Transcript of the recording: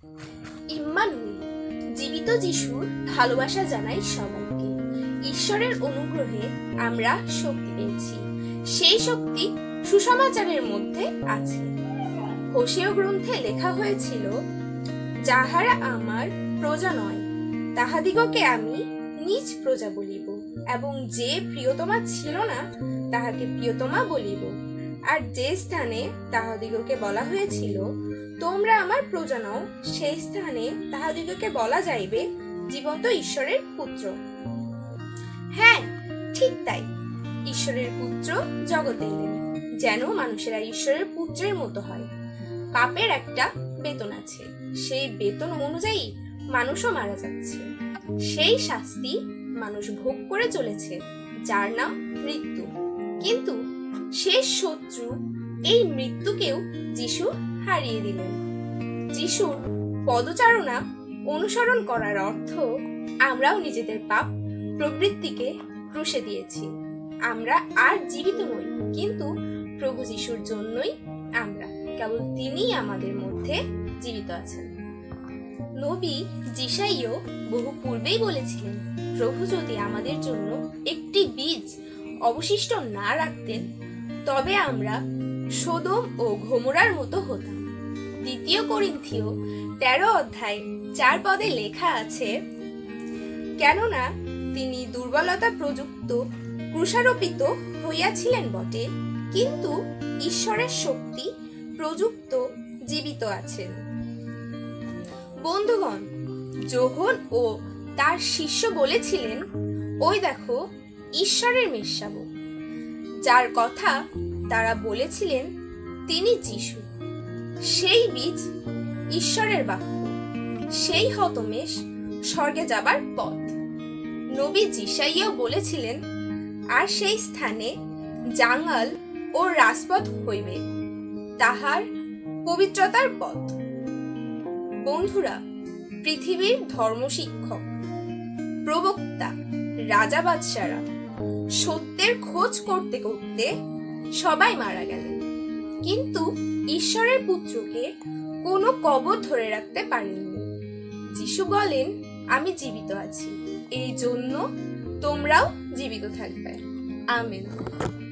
Emmanuel, জীবিত যিশুর ভালোবাসা জানাই সবাইকে। ঈশ্বরের অনুগ্রহে আমরা শক্তি পেয়েছি। সেই শক্তি সুসমাচারের মধ্যে আছে। হোশেয় গ্রন্থে লেখা হয়েছিল, যাহারা আমার প্রজা নয় তাহাদিগকে আমি নিজ প্রজা বলিব, এবং যে প্রিয়তমা ছিল না তাহাকে প্রিয়তমা বলিব। আর যে স্থানে তাহাদিগকে বলা হয়েছিল, তোমরা আমার প্রজা নও, সেই স্থানে তাহাদিগকে বলা যাইবে, জীবন্ত ঈশ্বরের পুত্র। হ্যাঁ, ঠিক তাই। ঈশ্বরের পুত্র জগতে এলেন যেন মানুষেরা ঈশ্বরের পুত্রের মতো হয়। পাপের একটা বেতন আছে, সেই বেতন অনুযায়ী মানুষও মারা যাচ্ছে। সেই শাস্তি মানুষ ভোগ করে চলেছে, যার নাম মৃত্যু। কিন্তু শেষ শত্রু এই মৃত্যুকেও যিশু হারিয়ে দিলেন। যিশুর পদচারণা অনুসরণ করার অর্থ আমরাও নিজেদের পাপ প্রবৃত্তিকে ক্রুশে দিয়েছি। আমরা আর জীবিত নই, কিন্তু প্রভু যিশুর জন্যই আমরা, কেবল তিনিই আমাদের মধ্যে জীবিত আছেন। নবী যিশাইও বহু পূর্বেই বলেছিলেন, প্রভু যদি আমাদের জন্য একটি বীজ অবশিষ্ট না রাখতেন, তবে আমরা সোদম ও গমোরার মতো হতাম। 2 করিন্থীয় 13 অধ্যায় 4 পদে লেখা আছে, কেননা তিনি দুর্বলতা প্রযুক্ত ক্রুশারোপিত হইয়াছিলেন বটে, কিন্তু ঈশ্বরের শক্তি প্রযুক্ত জীবিত আছেন। বন্ধুগণ, যোহন ও তার শিষ্য বলেছিলেন, ওই দেখো ঈশ্বরের মেষশাবক। যার কথা তারা বলেছিলেন তিনি যিশু, সেই বীজ ঈশ্বরের বাক্য, সেই হতমেষ স্বর্গে যাবার পথ। নবী যিশাইয়াও বলেছিলেন, আর সেই স্থানে জাঙ্গাল ও রাজপথ হইবে, তাহার পবিত্রতার পথ। বন্ধুরা, পৃথিবীর ধর্মশিক্ষক, প্রবক্তা, রাজা বাদশারা সত্যের খোঁজ করতে করতে সবাই মারা গেলেন, কিন্তু ঈশ্বরের পুত্রকে কোনো কবর ধরে রাখতে পারেননি। যিশু বলেন, আমি জীবিত আছি, এই জন্য তোমরাও জীবিত থাকবে। আমেন।